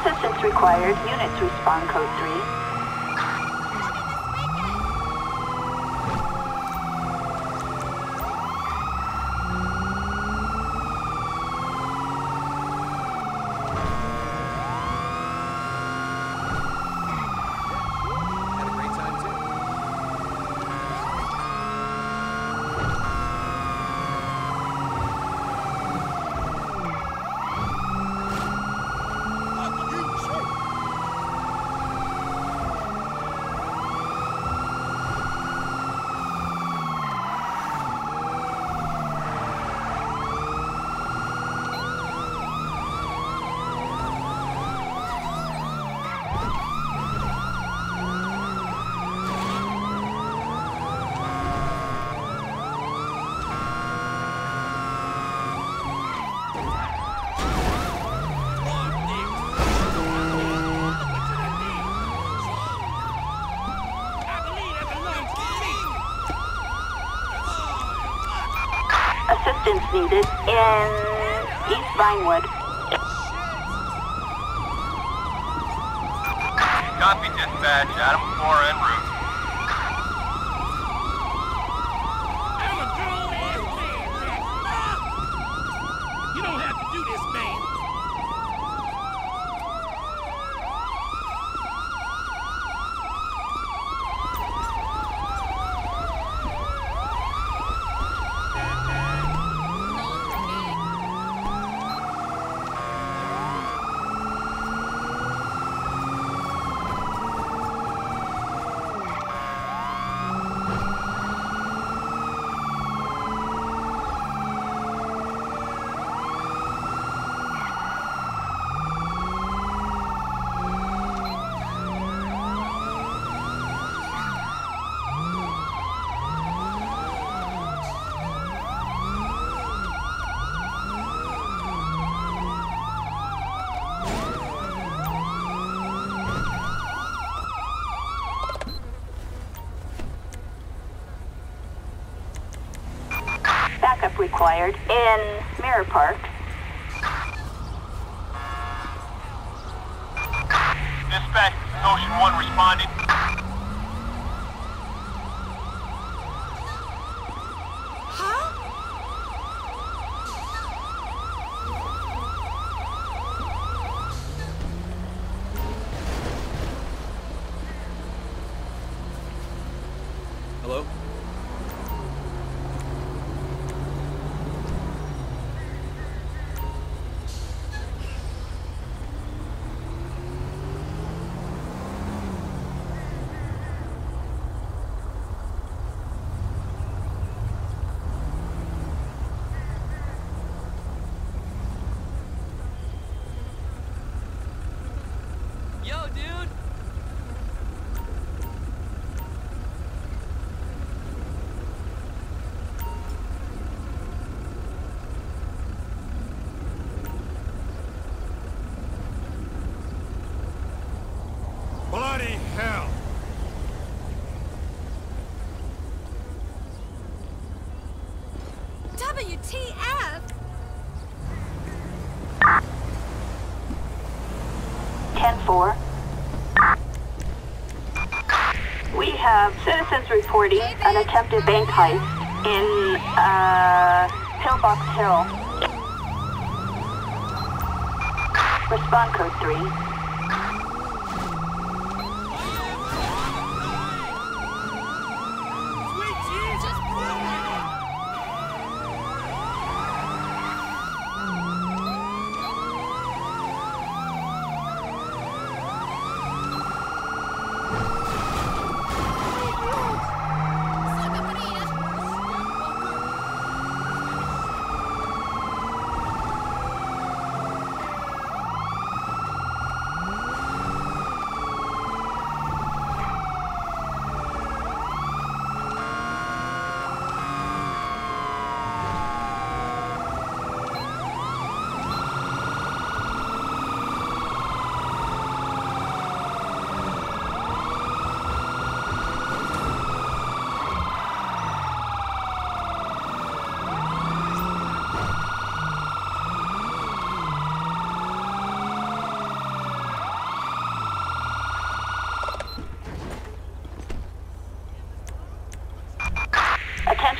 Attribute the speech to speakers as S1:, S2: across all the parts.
S1: Assistance required. Units respond code 3. Assistance needed in East Vinewood.
S2: Copy, dispatch. Adam 4 en route.
S3: You don't have to do this, man.
S1: Backup required in Mirror Park.
S2: Dispatch, Ocean 1 responding.
S4: Hello?
S5: Yo, dude!
S3: Bloody hell!
S6: WTF?
S1: 10-4. We have citizens reporting an attempted bank heist in Pillbox Hill. Respond code 3.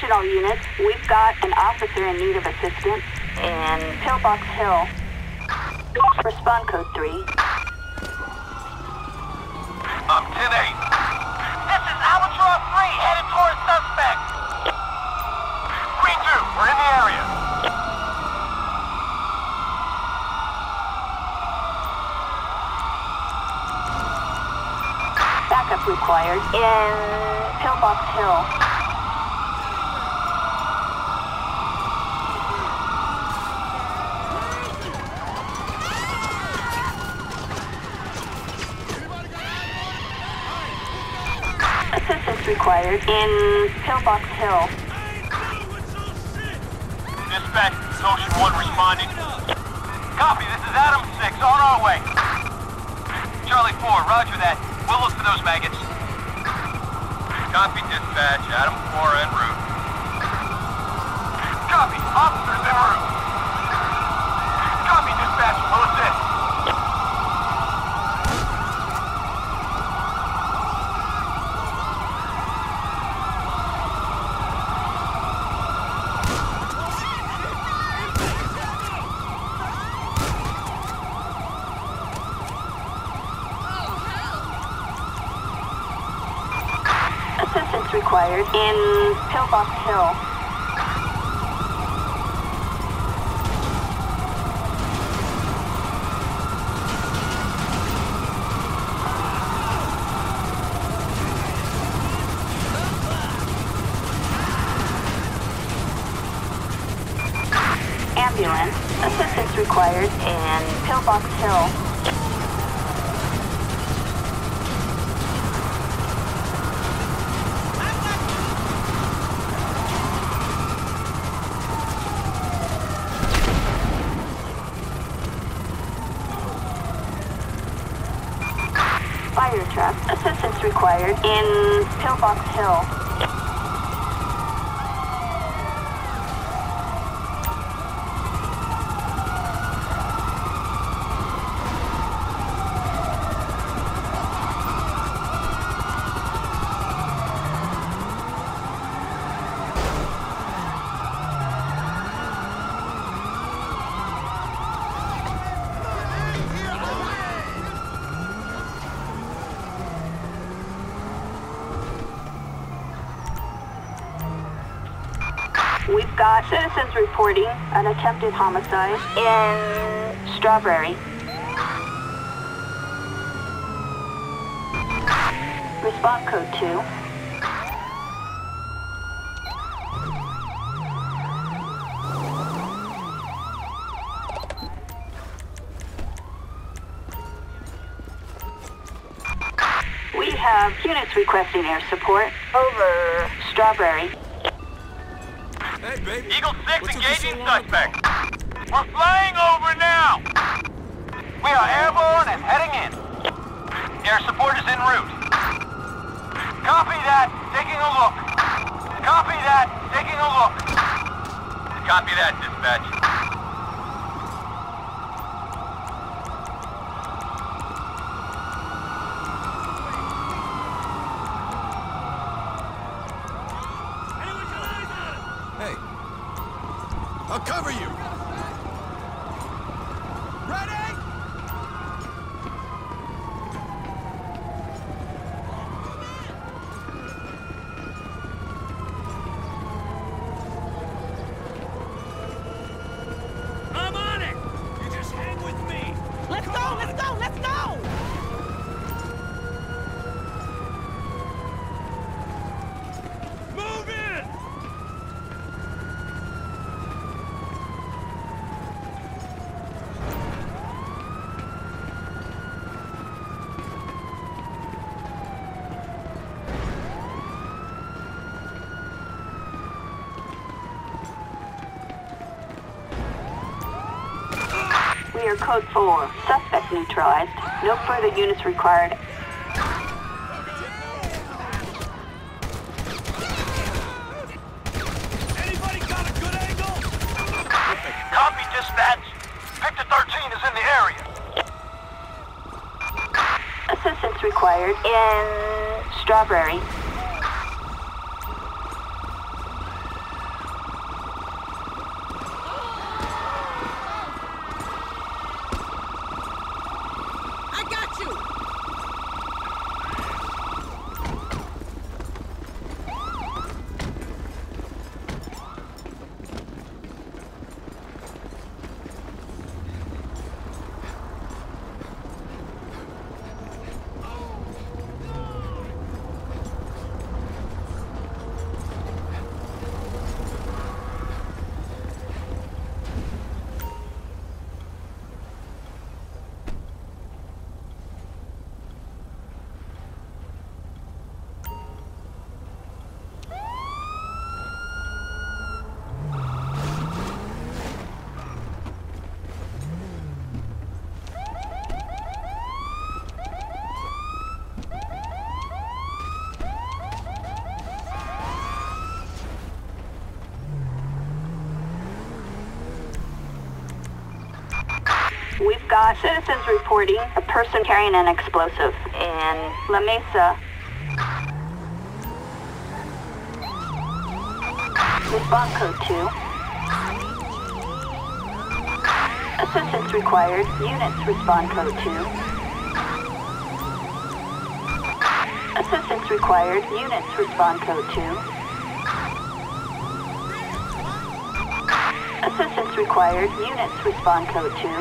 S1: Attention all units, we've got an officer in need of assistance in Pillbox Hill. Respond code 3.
S2: 10-8. This is Albatross 3 headed towards suspect. Green 2, we're in the area.
S1: Backup required in Pillbox Hill. Assistance required in Pillbox Hill.
S2: Dispatch, Ocean 1 responding. Copy, this is Adam 6, on our way. Charlie 4, roger that. We'll look for those maggots. Copy, dispatch, Adam 4 en route. Copy, officers en route. Copy, dispatch, we'll assist.
S1: Assistance required in Pillbox Hill. Ambulance. Assistance required in Pillbox Hill. Fire truck. Assistance required in Pillbox Hill. We've got citizens reporting an attempted homicide in Strawberry. Respond code 2. We have units requesting air support over Strawberry.
S4: Hey, baby.
S2: Eagle 6
S4: What's
S2: engaging
S4: so long?
S2: suspect. We're flying over now. We are airborne and heading in. Air support is en route. Copy that. Taking a look. Copy that. Taking a look. Copy that, dispatch.
S4: Hey,
S3: I'll cover you. Ready? I'm on it. You just hang with me.
S6: Let's go, let's go, let's go!
S3: Move in.
S1: We are code 4. Suspect neutralized. No further units required.
S3: Anybody got a good angle?
S2: Copy, dispatch. Victor 13 is in the area.
S1: Assistance required in Strawberry. We've got citizens reporting a person carrying an explosive in La Mesa. Respond code 2. Assistance required. Units respond code 2. Assistance required. Units respond code 2. Assistance required. Units respond code 2.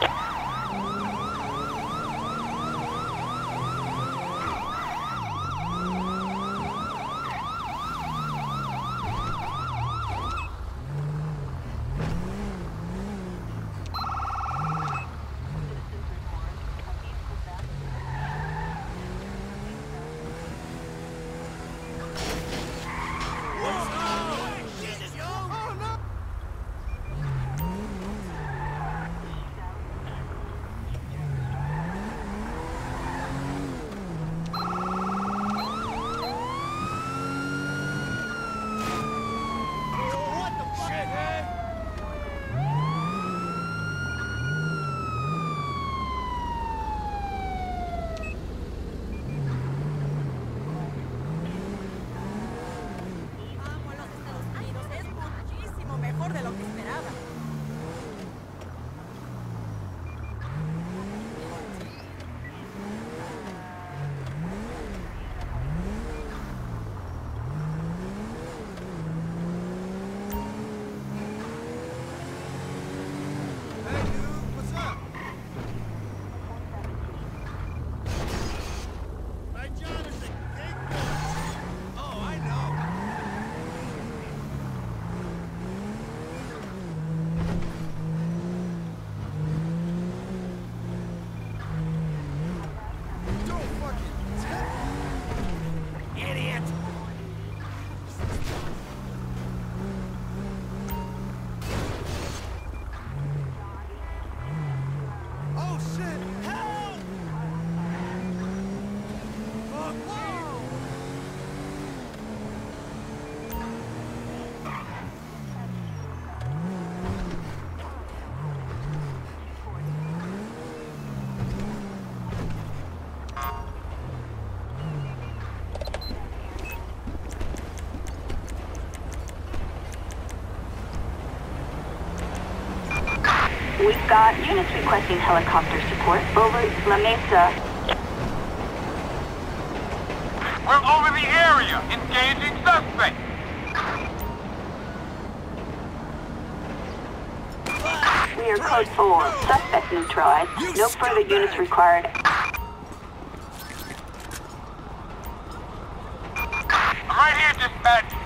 S1: We've got units requesting helicopter support over La Mesa.
S2: We're over the area. Engaging suspect.
S1: We are code 4. Suspect neutralized. No further units required.
S2: I'm right here, dispatch.